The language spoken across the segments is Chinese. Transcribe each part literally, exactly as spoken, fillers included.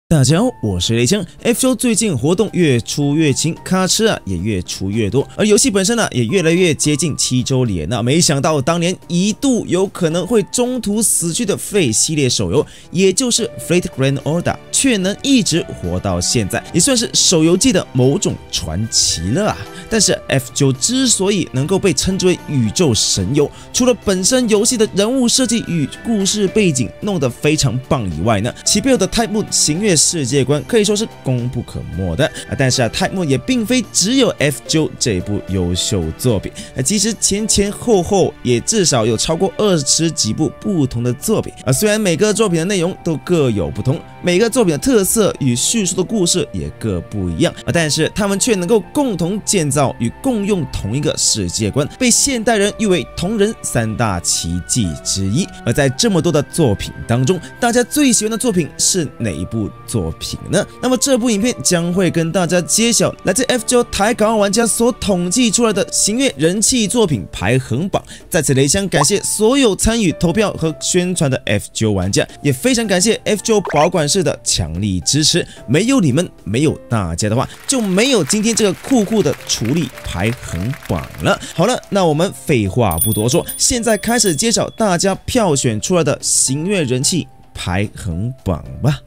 大家好，我是雷枪。F 九最近活动越出越勤，卡车啊也越出越多，而游戏本身呢、啊、也越来越接近七周年了。没想到当年一度有可能会中途死去的 Fate 系列手游，也就是 Fate Grand Order， 却能一直活到现在，也算是手游界的某种传奇了啊。但是 F 九之所以能够被称之为宇宙神游，除了本身游戏的人物设计与故事背景弄得非常棒以外呢，其背后的 Type Moon 行月世界观可以说是功不可没的啊。但是啊 ，Type Moon 也并非只有 F 九 这部优秀作品啊，其实前前后后也至少有超过二十几部不同的作品啊。虽然每个作品的内容都各有不同，每个作品的特色与叙述的故事也各不一样啊，但是他们却能够共同建造与共用同一个世界观，被现代人誉为同人三大奇迹之一。而在这么多的作品当中，大家最喜欢的作品是哪一部作品呢？那么这部影片将会跟大家揭晓来自 F 九 台港澳玩家所统计出来的行月人气作品排行榜。在此雷箱感谢所有参与投票和宣传的 F 九 玩家，也非常感谢 F 九 保管室的强力支持。没有你们，没有大家的话，就没有今天这个酷酷的处理排行榜了。好了，那我们废话不多说，现在开始揭晓大家票选出来的行月人气排行榜吧。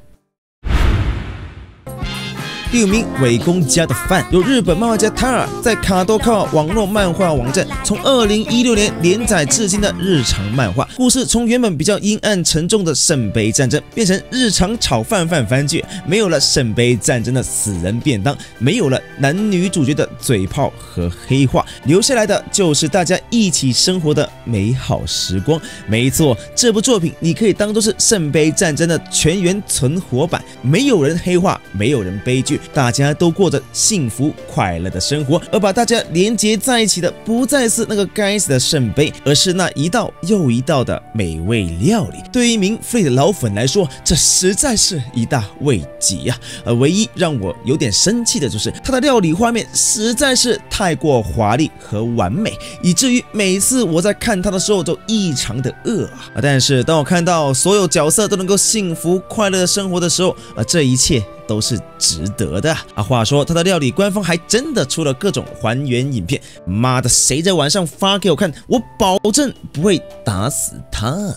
第五名，伪公家的饭，由日本漫画家塔尔在卡多卡网络漫画网站从二零一六年连载至今的日常漫画。故事从原本比较阴暗沉重的圣杯战争，变成日常炒饭饭番剧，没有了圣杯战争的死人便当，没有了男女主角的嘴炮和黑话，留下来的就是大家一起生活的美好时光。没错，这部作品你可以当作是圣杯战争的全员存活版，没有人黑化，没有人悲剧，大家都过着幸福快乐的生活，而把大家连结在一起的不再是那个该死的圣杯，而是那一道又一道的美味料理。对于一名 Fate 的老粉来说，这实在是一大慰藉呀、啊！而唯一让我有点生气的就是它的料理画面实在是太过华丽和完美，以至于每次我在看它的时候都异常的饿啊！但是当我看到所有角色都能够幸福快乐的生活的时候，啊，这一切都是值得的啊！话说，他的料理官方还真的出了各种还原影片，妈的，谁在晚上发给我看，我保证不会打死他。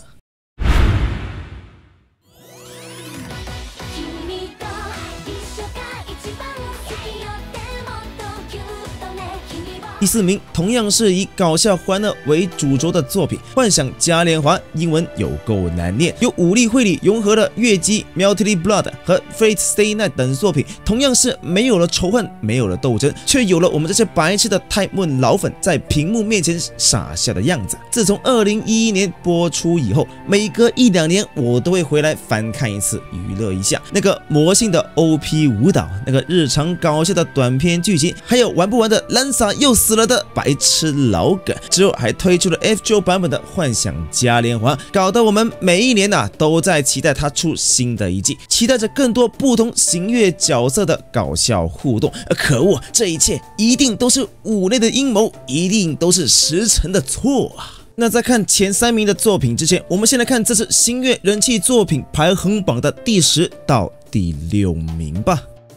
第四名，同样是以搞笑欢乐为主轴的作品《幻想嘉年华》，英文有够难念，由武力会里融合了月姬、Melty Blood 和 Fate Stay Night 等作品，同样是没有了仇恨，没有了斗争，却有了我们这些白痴的 Type Moon 老粉在屏幕面前傻笑的样子。自从二零一一年播出以后，每隔一两年我都会回来翻看一次，娱乐一下那个魔性的 O P 舞蹈，那个日常搞笑的短片剧情，还有玩不完的兰萨又死了的白痴老梗。之后还推出了 F 九 版本的幻想嘉年华，搞得我们每一年啊都在期待它出新的一季，期待着更多不同行月角色的搞笑互动。可恶，这一切一定都是五内的阴谋，一定都是时辰的错啊！那在看前三名的作品之前，我们先来看这次行月人气作品排行榜的第十到第六名吧。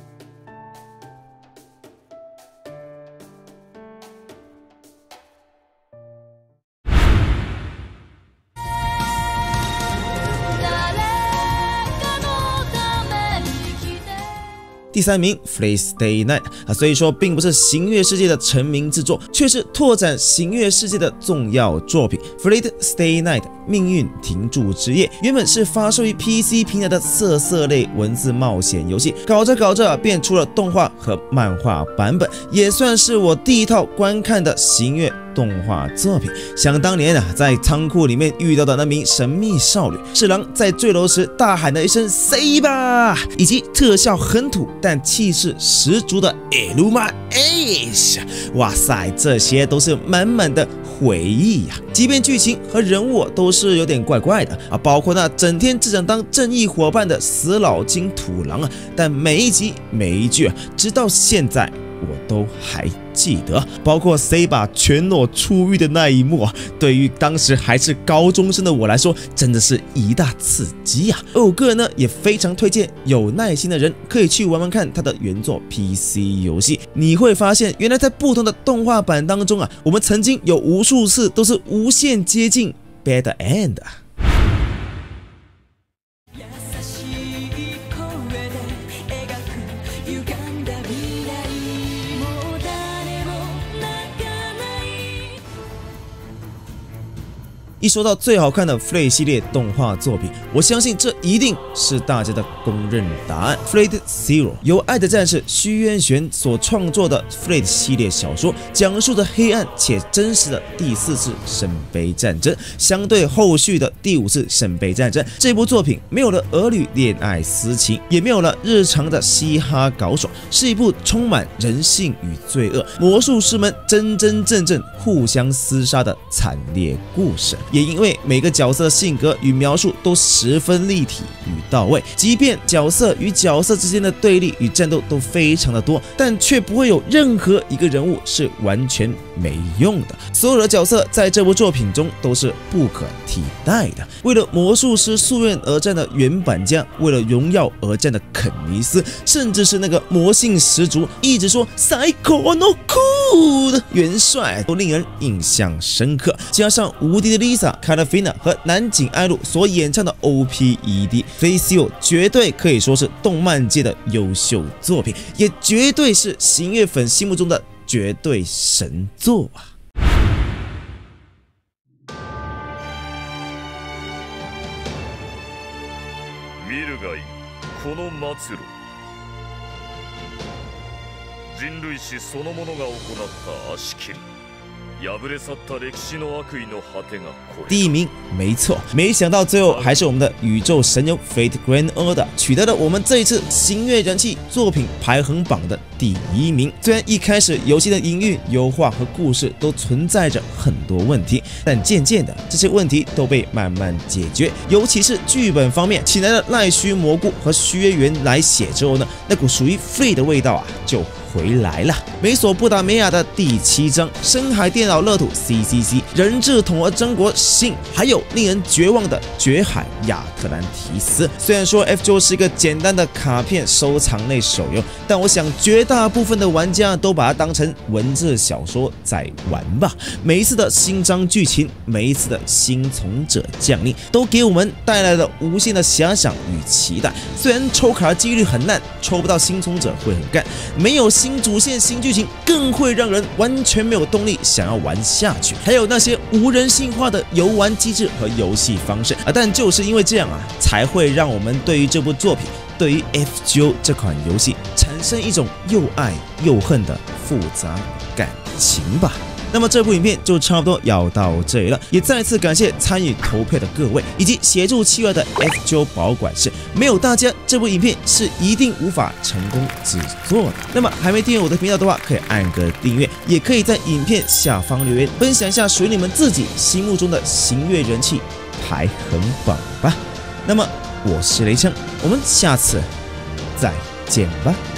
第三名 Fate Stay Night 啊，虽说并不是行月世界的成名之作，却是拓展行月世界的重要作品。Fate Stay Night 命运停驻之夜原本是发售于 P C 平台的色色类文字冒险游戏，搞着搞着变出了动画和漫画版本，也算是我第一套观看的行月动画作品。想当年啊，在仓库里面遇到的那名神秘少女，侍郎在坠楼时大喊的一声 "Say 吧"，以及特效很土但气势十足的 Eluma Ace， 哇塞，这些都是满满的回忆呀、啊！即便剧情和人物都是有点怪怪的啊，包括那整天只想当正义伙伴的死老金土狼啊，但每一集每一句啊，直到现在我都还记得，包括 Saba 全裸出狱的那一幕啊，对于当时还是高中生的我来说，真的是一大刺激啊！而我个人呢，也非常推荐有耐心的人可以去玩玩看它的原作 P C 游戏，你会发现，原来在不同的动画版当中啊，我们曾经有无数次都是无限接近 Bad End 啊。一说到最好看的 Fate 系列动画作品，我相信这一定是大家的公认答案。Fate Zero 由爱的战士虚渊玄所创作的 Fate 系列小说，讲述着黑暗且真实的第四次圣杯战争。相对后续的第五次圣杯战争，这部作品没有了儿女恋爱私情，也没有了日常的嘻哈搞爽，是一部充满人性与罪恶、魔术师们真真正正互相厮杀的惨烈故事。也因为每个角色的性格与描述都十分立体与到位，即便角色与角色之间的对立与战斗都非常的多，但却不会有任何一个人物是完全没用的。所有的角色在这部作品中都是不可替代的。为了魔术师夙愿而战的原版家，为了荣耀而战的肯尼斯，甚至是那个魔性十足、一直说 Psycho no cool 的元帅，都令人印象深刻。加上无敌的 Lisa、Calafina 和南井爱露所演唱的 O P E D，Fate Zero 绝对可以说是动漫界的优秀作品，也绝对是型月粉心目中的绝对神作啊！ 見るがいい、この末路。人類史そのものが行った足切り。破れ去った歴史の悪意の果てがこれ。 第一名，没错，没想到最后还是我们的宇宙神游 Fate Grand Order 取得了我们这一次型月人气作品排行榜的第一名。虽然一开始游戏的营运、优化和故事都存在着很多问题，但渐渐的这些问题都被慢慢解决。尤其是剧本方面，请来了赖须蘑菇和须渊源来写之后呢，那股属于 Fate 的味道啊就回来了。美索不达米亚的第七章，深海电脑乐土 C C C， 人质统合争国信，还有令人绝望的绝海亚特兰提斯。虽然说 F 九 是一个简单的卡片收藏类手游，但我想绝大部分的玩家都把它当成文字小说在玩吧。每一次的新章剧情，每一次的新从者降临，都给我们带来了无限的遐想与期待。虽然抽卡的几率很烂，抽不到新从者会很干，没有新主线、新剧情，更会让人完全没有动力想要玩下去。还有那些无人性化的游玩机制和游戏方式啊，但就是因为这样啊，才会让我们对于这部作品，对于 F 九 这款游戏产生一种又爱又恨的复杂感情吧。那么这部影片就差不多要到这里了，也再次感谢参与投票的各位，以及协助企划的 F 九 保管室。没有大家，这部影片是一定无法成功制作的。那么还没订阅我的频道的话，可以按个订阅，也可以在影片下方留言，分享一下属于你们自己心目中的型月人气排行榜吧。那么我是雷枪，我们下次再见吧。